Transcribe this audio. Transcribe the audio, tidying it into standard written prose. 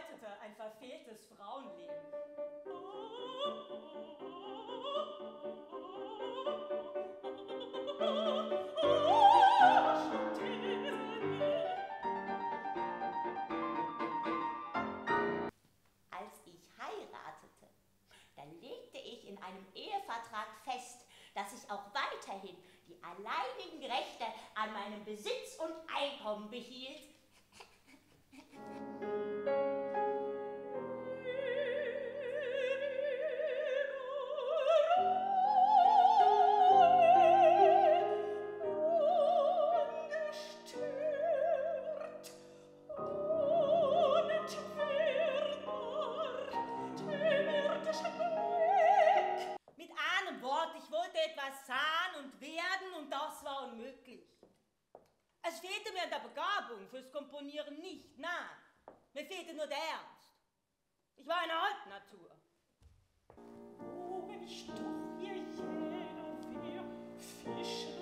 bedeutete ein verfehltes Frauenleben. Als ich heiratete, da legte ich in einem Ehevertrag fest, dass ich auch weiterhin die alleinigen Rechte an meinem Besitz und Einkommen behielt. Mit einem Wort, ich wollte etwas sein und werden und das war unmöglich. Es fehlte mir an der Begabung fürs Komponieren nicht, nein. Mir fehlte nur der Ernst. Ich war eine Halbnatur. Oh, wenn ich doch hier jeder wär, Fischer